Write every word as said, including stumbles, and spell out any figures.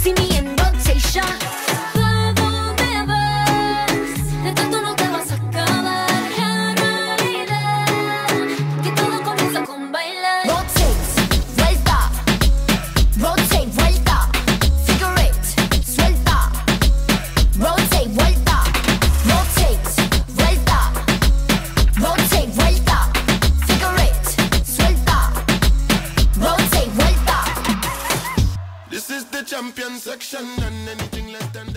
See me in rotation. ¿Pa' dónde vas? De tanto no te vas a acabar. La realidad que todo comienza con bailar. Rotate, vuelta. Rotate, vuelta. Figure eight, suelta. Rotate, vuelta. Rotate, vuelta. Rotate, vuelta. Figure eight, suelta. Rotate, vuelta. This is the champion section, and anything less than